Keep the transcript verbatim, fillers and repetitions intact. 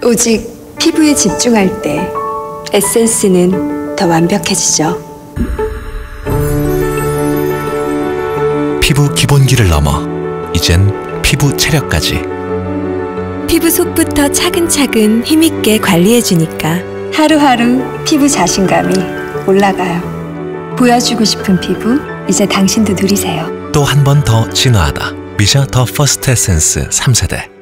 오직 피부에 집중할 때 에센스는 더 완벽해지죠. 피부 기본기를 넘어 이젠 피부 체력까지. 피부 속부터 차근차근 힘있게 관리해주니까 하루하루 피부 자신감이 올라가요. 보여주고 싶은 피부, 이제 당신도 누리세요. 또 한 번 더 진화하다. 미샤 더 퍼스트 에센스 삼 세대.